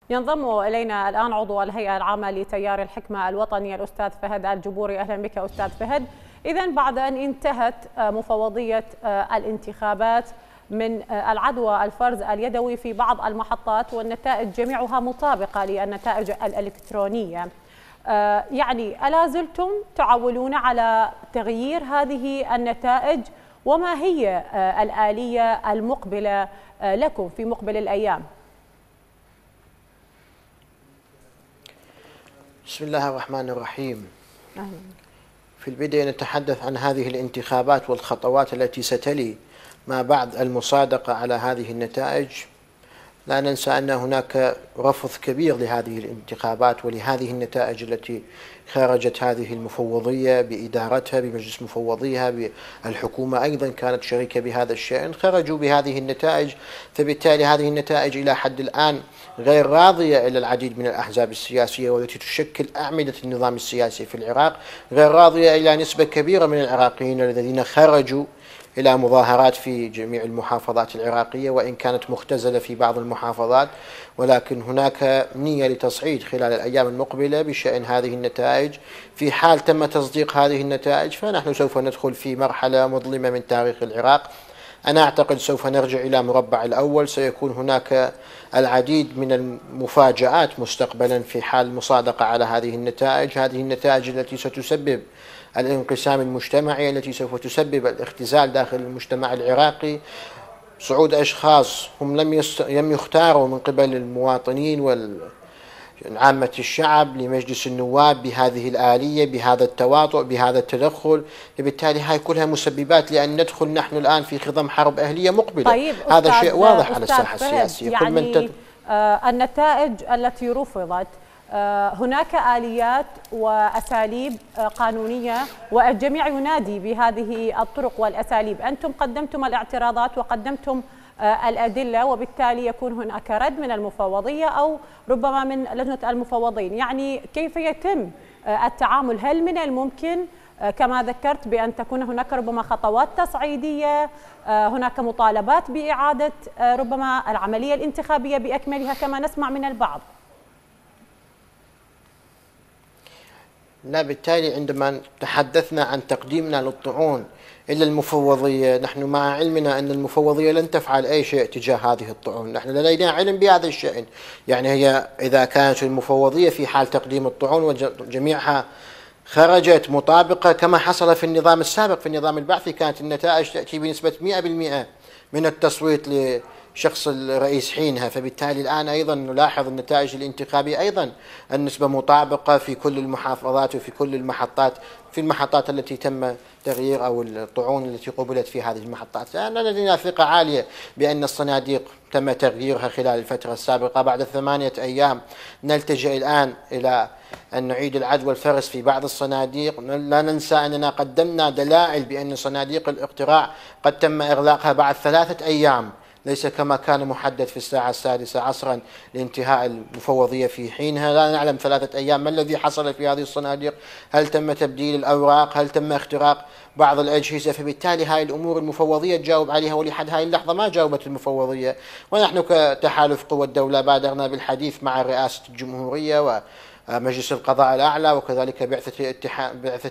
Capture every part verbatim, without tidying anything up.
ينضم إلينا الآن عضو الهيئة العامة لتيار الحكمة الوطني الأستاذ فهد الجبوري. أهلا بك أستاذ فهد. إذن بعد أن انتهت مفوضية الانتخابات من العدوى الفرز اليدوي في بعض المحطات والنتائج جميعها مطابقة للنتائج الإلكترونية، يعني ألا زلتم تعولون على تغيير هذه النتائج؟ وما هي الآلية المقبلة لكم في مقبل الأيام؟ بسم الله الرحمن الرحيم. في البداية نتحدث عن هذه الانتخابات والخطوات التي ستلي ما بعد المصادقة على هذه النتائج. لا ننسى أن هناك رفض كبير لهذه الانتخابات ولهذه النتائج التي خرجت هذه المفوضية بإدارتها بمجلس مفوضيها، بالحكومة أيضا كانت شريكة بهذا الشأن، خرجوا بهذه النتائج. فبالتالي هذه النتائج إلى حد الآن غير راضية إلى العديد من الأحزاب السياسية والتي تشكل أعمدة النظام السياسي في العراق، غير راضية إلى نسبة كبيرة من العراقيين الذين خرجوا إلى مظاهرات في جميع المحافظات العراقية، وإن كانت مختزلة في بعض المحافظات، ولكن هناك نية لتصعيد خلال الأيام المقبلة بشأن هذه النتائج. في حال تم تصديق هذه النتائج فنحن سوف ندخل في مرحلة مظلمة من تاريخ العراق. أنا أعتقد سوف نرجع إلى مربع الأول، سيكون هناك العديد من المفاجآت مستقبلا في حال مصادقة على هذه النتائج. هذه النتائج التي ستسبب الانقسام المجتمعي، التي سوف تسبب الاختزال داخل المجتمع العراقي، صعود أشخاص هم لم لم يختاروا من قبل المواطنين وعامة الشعب لمجلس النواب بهذه الآلية، بهذا التواطؤ، بهذا التدخل. بالتالي هاي كلها مسببات لأن ندخل نحن الآن في خضم حرب أهلية مقبلة. طيب هذا شيء واضح على الساحة السياسية. يعني كل من تد... آه النتائج التي رفضت، هناك آليات وأساليب قانونية والجميع ينادي بهذه الطرق والأساليب. أنتم قدمتم الاعتراضات وقدمتم الأدلة، وبالتالي يكون هناك رد من المفوضية أو ربما من لجنة المفوضين. يعني كيف يتم التعامل؟ هل من الممكن كما ذكرت بأن تكون هناك ربما خطوات تصعيدية، هناك مطالبات بإعادة ربما العملية الانتخابية بأكملها كما نسمع من البعض؟ لا، بالتالي عندما تحدثنا عن تقديمنا للطعون إلى المفوضية، نحن مع علمنا أن المفوضية لن تفعل أي شيء تجاه هذه الطعون. نحن لدينا علم بهذا الشأن. يعني هي إذا كانت المفوضية في حال تقديم الطعون وجميعها خرجت مطابقة كما حصل في النظام السابق، في النظام البعثي كانت النتائج تأتي بنسبة مئة بالمئة من التصويت شخص الرئيس حينها. فبالتالي الآن أيضا نلاحظ النتائج الانتخابية أيضا النسبة مطابقة في كل المحافظات وفي كل المحطات، في المحطات التي تم تغيير أو الطعون التي قبلت في هذه المحطات. أنا لدينا ثقة عالية بأن الصناديق تم تغييرها خلال الفترة السابقة. بعد ثمانية أيام نلتجئ الآن إلى أن نعيد العد والفرز في بعض الصناديق. لا ننسى أننا قدمنا دلائل بأن صناديق الاقتراع قد تم إغلاقها بعد ثلاثة أيام، ليس كما كان محدد في الساعة السادسة عصرا لانتهاء المفوضية في حينها. لا نعلم ثلاثة أيام ما الذي حصل في هذه الصناديق، هل تم تبديل الأوراق، هل تم اختراق بعض الأجهزة. فبالتالي هاي الأمور المفوضية تجاوب عليها، ولحد هاي اللحظة ما جاوبت المفوضية. ونحن كتحالف قوى الدولة بادرنا بالحديث مع رئاسة الجمهورية ومجلس القضاء الأعلى وكذلك بعثة الاتحاد بعثة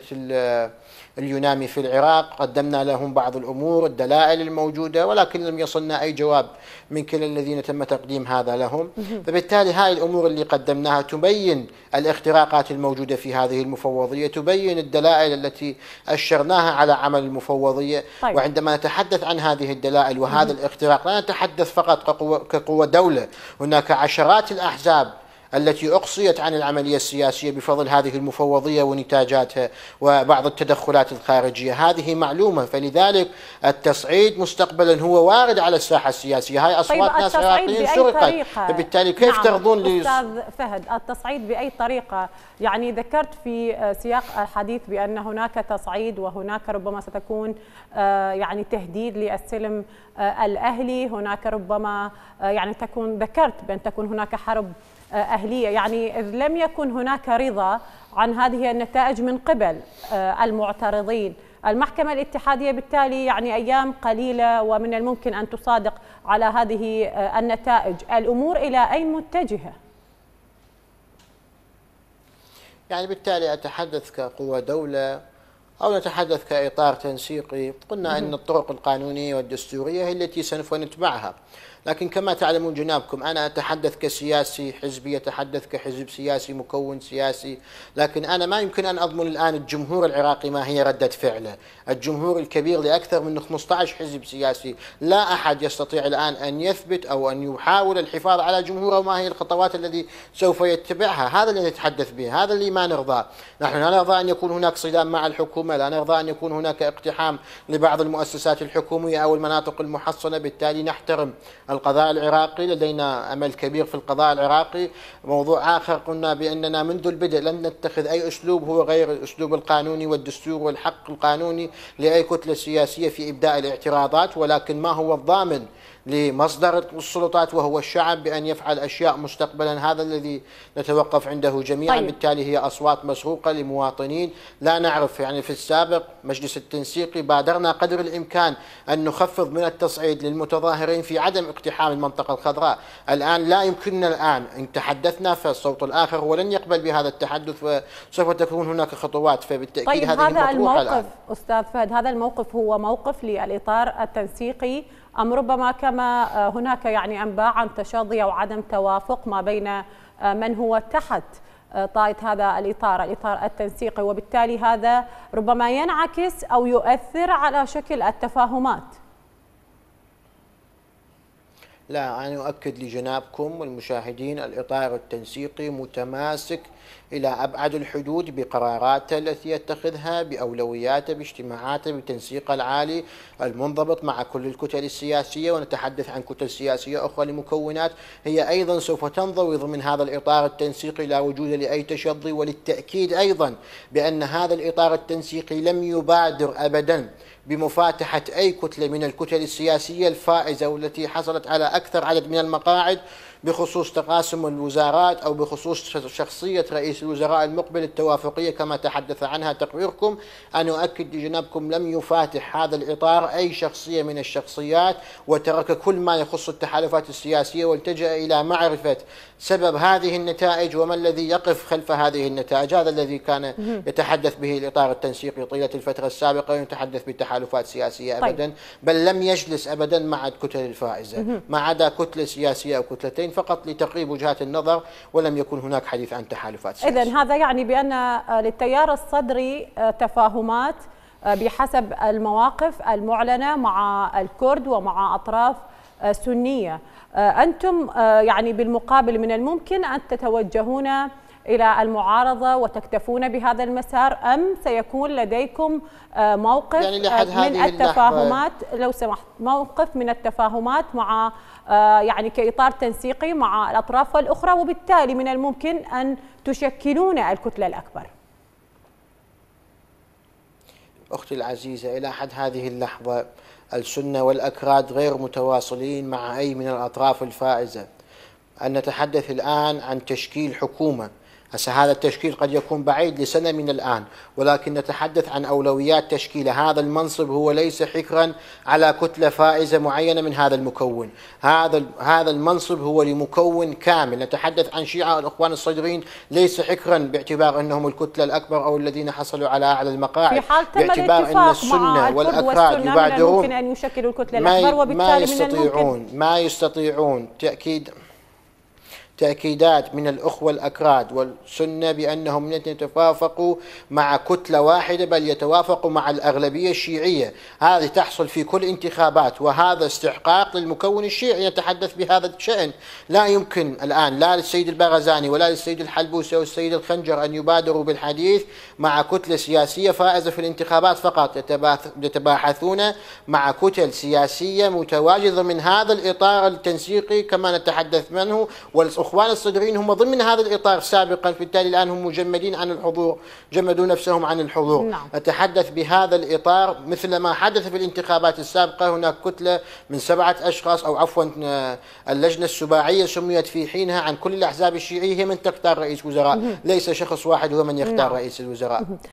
اليونامي في العراق. قدمنا لهم بعض الأمور الدلائل الموجودة، ولكن لم يصلنا أي جواب من كلا الذين تم تقديم هذا لهم. فبالتالي هاي الأمور اللي قدمناها تبين الاختراقات الموجودة في هذه المفوضية، تبين الدلائل التي أشرناها على عمل المفوضية. طيب. وعندما نتحدث عن هذه الدلائل وهذا الاختراق لا نتحدث فقط كقوة دولة، هناك عشرات الأحزاب التي أقصيت عن العملية السياسية بفضل هذه المفوضية ونتاجاتها وبعض التدخلات الخارجية. هذه معلومة، فلذلك التصعيد مستقبلا هو وارد على الساحة السياسية. هاي أصوات طيب ناس عراقيين سرقت، فبالتالي كيف نعم ترضون أستاذ فهد التصعيد بأي طريقة؟ يعني ذكرت في سياق الحديث بأن هناك تصعيد وهناك ربما ستكون يعني تهديد للسلم الأهلي، هناك ربما يعني تكون ذكرت بأن تكون هناك حرب أهلية. يعني إذ لم يكن هناك رضا عن هذه النتائج من قبل المعترضين، المحكمة الاتحادية بالتالي يعني أيام قليلة ومن الممكن أن تصادق على هذه النتائج. الأمور إلى أين متجهة؟ يعني بالتالي أتحدث كقوة دولة أو نتحدث كإطار تنسيقي. قلنا أن الطرق القانونية والدستورية هي التي سوف نتبعها، لكن كما تعلمون جنابكم أنا أتحدث كسياسي حزبي، أتحدث كحزب سياسي مكون سياسي، لكن أنا ما يمكن أن أضمن الآن الجمهور العراقي ما هي ردة فعله. الجمهور الكبير لأكثر من خمسة عشر حزب سياسي، لا أحد يستطيع الآن أن يثبت أو أن يحاول الحفاظ على جمهوره وما هي الخطوات التي سوف يتبعها. هذا اللي نتحدث به، هذا اللي ما نرضاه. نحن لا نرضى أن يكون هناك صدام مع الحكومة، لا نرضى أن يكون هناك اقتحام لبعض المؤسسات الحكومية أو المناطق المحصنة. بالتالي نحترم القضاء العراقي، لدينا أمل كبير في القضاء العراقي. موضوع آخر، قلنا بأننا منذ البدء لن نتخذ أي أسلوب هو غير الأسلوب القانوني والدستور والحق القانوني لأي كتلة سياسية في إبداء الاعتراضات، ولكن ما هو الضامن لمصدر السلطات وهو الشعب بأن يفعل أشياء مستقبلا، هذا الذي نتوقف عنده جميعا. طيب. بالتالي هي أصوات مسروقة لمواطنين لا نعرف. يعني في السابق مجلس التنسيقي بادرنا قدر الإمكان أن نخفض من التصعيد للمتظاهرين في عدم اقتحام المنطقة الخضراء. الآن لا يمكننا، الآن إن تحدثنا فالصوت الآخر ولن يقبل بهذا التحدث، وسوف تكون هناك خطوات. فبالتأكيد طيب هذه هذا الموقف الآن. أستاذ فهد، هذا الموقف هو موقف للإطار التنسيقي أم ربما كما هناك يعني أنباء عن تشظي أو عدم توافق ما بين من هو تحت طائة هذا الإطار الإطار التنسيقي، وبالتالي هذا ربما ينعكس أو يؤثر على شكل التفاهمات؟ لا، أنا أؤكد لجنابكم والمشاهدين الإطار التنسيقي متماسك إلى أبعد الحدود بقراراته التي يتخذها، بأولوياته، باجتماعاته، بتنسيقه العالي المنضبط مع كل الكتل السياسية. ونتحدث عن كتل سياسية أخرى لمكونات هي أيضا سوف تنضوي ضمن هذا الإطار التنسيقي، لا وجود لأي تشظي. وللتأكيد أيضا بأن هذا الإطار التنسيقي لم يبادر أبدا بمفاتحة أي كتلة من الكتل السياسية الفائزة والتي حصلت على أكثر عدد من المقاعد بخصوص تقاسم الوزارات أو بخصوص شخصية رئيس الوزراء المقبل التوافقية كما تحدث عنها تقريركم. أنا أؤكد لجنابكم لم يفاتح هذا الإطار أي شخصية من الشخصيات، وترك كل ما يخص التحالفات السياسية والتجأ إلى معرفة سبب هذه النتائج وما الذي يقف خلف هذه النتائج. هذا الذي كان يتحدث به الإطار التنسيقي طيلة الفترة السابقة، يتحدث بتحالفات سياسية أبدا. طيب. بل لم يجلس أبدا مع الكتل الفائزة ما عدا كتلة سياسية أو كتلتين فقط لتقريب وجهات النظر، ولم يكن هناك حديث عن تحالفات سياسية. إذن هذا يعني بأن للتيار الصدري تفاهمات بحسب المواقف المعلنة مع الكرد ومع أطراف سنية. أنتم يعني بالمقابل من الممكن أن تتوجهون إلى المعارضة وتكتفون بهذا المسار، أم سيكون لديكم موقف يعني لحد من التفاهمات، لو سمحت، موقف من التفاهمات مع يعني كإطار تنسيقي مع الأطراف الأخرى، وبالتالي من الممكن أن تشكلون الكتلة الأكبر؟ أختي العزيزة، إلى حد هذه اللحظة السنة والأكراد غير متواصلين مع أي من الأطراف الفائزة. أن نتحدث الآن عن تشكيل حكومة، هسه هذا التشكيل قد يكون بعيد لسنة من الآن، ولكن نتحدث عن أولويات تشكيل هذا المنصب. هو ليس حكرا على كتلة فائزة معينة من هذا المكون، هذا هذا المنصب هو لمكون كامل. نتحدث عن شيعة الإخوان الصدريين ليس حكرا باعتبار أنهم الكتلة الأكبر أو الذين حصلوا على أعلى المقاعد، في حال تم باعتبار أن السنة والأكراد يبادرون ممكن أن يشكلوا الكتلة الأكبر، وبالتالي ما يستطيعون من الممكن ما يستطيعون تأكيد تأكيدات من الأخوة الأكراد والسنة بأنهم يتوافقوا مع كتلة واحدة، بل يتوافقوا مع الأغلبية الشيعية. هذه تحصل في كل انتخابات، وهذا استحقاق للمكون الشيعي يتحدث بهذا الشأن. لا يمكن الآن لا للسيد الباغزاني ولا للسيد الحلبوسي والسيد الخنجر أن يبادروا بالحديث مع كتلة سياسية فائزة في الانتخابات فقط. يتباحثون مع كتل سياسية متواجدة من هذا الإطار التنسيقي كما نتحدث منه، والإخوان الصدريين هم ضمن هذا الإطار سابقا، بالتالي الآن هم مجمدين عن الحضور، جمدوا نفسهم عن الحضور. نعم. أتحدث بهذا الإطار مثل ما حدث في الانتخابات السابقة. هناك كتلة من سبعة أشخاص أو عفوا اللجنة السباعية سميت في حينها عن كل الأحزاب الشيعية هي من تختار رئيس وزراء، ليس شخص واحد هو من يختار نعم. رئيس الوزراء.